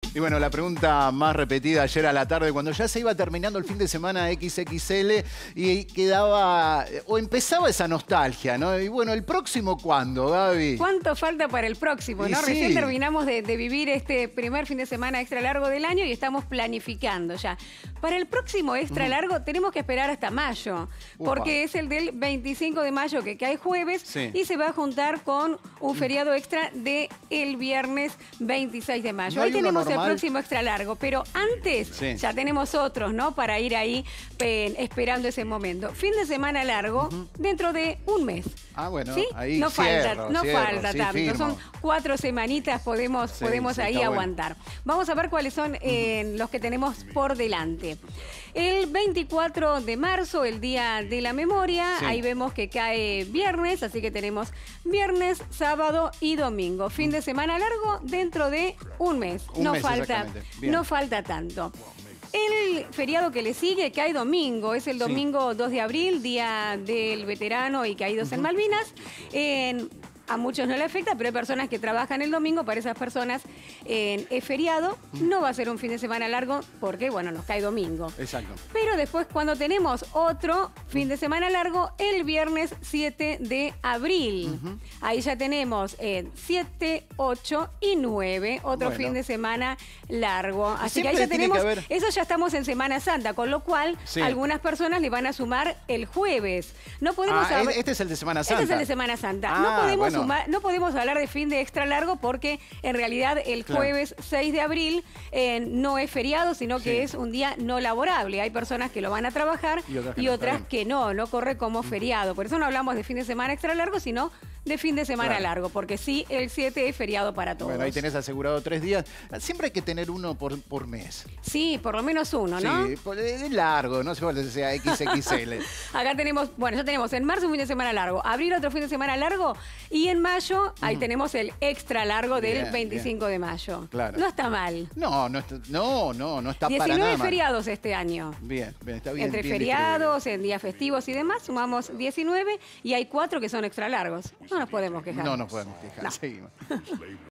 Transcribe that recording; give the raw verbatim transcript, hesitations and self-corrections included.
Y bueno, la pregunta más repetida ayer a la tarde, cuando ya se iba terminando el fin de semana equis equis ele y quedaba, o empezaba esa nostalgia, ¿no? Y bueno, ¿el próximo cuándo, Gaby? ¿Cuánto falta para el próximo, Y no? sí. Recién terminamos de, de vivir este primer fin de semana extra largo del año y estamos planificando ya. Para el próximo extra Ujú. largo tenemos que esperar hasta mayo, Upa. porque es el del veinticinco de mayo, que cae jueves, Sí. y se va a juntar con un feriado extra de el viernes veintiséis de mayo. ¿No hay Ahí uno tenemos el normal? próximo extra largo, pero antes Sí. ya tenemos otros, ¿no? Para ir ahí eh, esperando ese momento. Fin de semana largo Ujú. dentro de un mes. Ah, bueno, ¿Sí? ahí no cierro, falta, no cierro, falta sí, tanto. firmo. Son cuatro semanitas, podemos, Sí, podemos sí, ahí está bueno. aguantar. Vamos a ver cuáles son eh, los que tenemos por delante. El veinticuatro de marzo, el Día de la Memoria, Sí. ahí vemos que cae viernes, así que tenemos viernes, sábado y domingo. Fin de semana largo dentro de un mes. Un no mes, falta, exactamente. Bien. no falta tanto. El feriado que le sigue cae domingo, es el Sí. domingo dos de abril, Día del Veterano y Caídos en Malvinas. En- a muchos no le afecta, pero hay personas que trabajan el domingo. Para esas personas eh, es feriado. No va a ser un fin de semana largo porque, bueno, nos cae domingo. Exacto. Pero después, cuando tenemos otro fin de semana largo, el viernes siete de abril. Ujú. Ahí ya tenemos eh, siete, ocho y nueve, otro Bueno. fin de semana largo. Así que ahí Siempre ya tiene que tenemos, haber- eso ya estamos en Semana Santa, con lo cual Sí. algunas personas le van a sumar el jueves. No podemos Ah, hab- este es el de Semana Santa. Este es el de Semana Santa. no, Ah, podemos bueno. sumar- no podemos hablar de fin de extra largo porque en realidad el Claro. jueves seis de abril eh, no es feriado, sino que Sí. es un día no laborable. Hay personas que lo van a trabajar Y otras que y no, otras está que no, no corre como feriado. Por eso no hablamos de fin de semana extra largo, sino de fin de semana Claro. largo, porque sí, el siete es feriado para todos. Bueno, ahí tenés asegurado tres días. Siempre hay que tener uno por, por mes. Sí, por lo menos uno, ¿no? Sí, por- es largo, no sé cuál sea equis equis ele. Acá tenemos, bueno, ya tenemos en marzo un fin de semana largo, abril otro fin de semana largo y en mayo ahí tenemos el extra largo del Bien, veinticinco de mayo. Claro. No está mal. No, no, está, no, no, no está para diecinueve nada mal. feriados este año. Bien, bien, está bien. Entre bien feriados, en días festivos y demás, sumamos diecinueve y hay cuatro que son extra largos. No nos podemos quejar. distribuido. No nos podemos quejar, No. seguimos.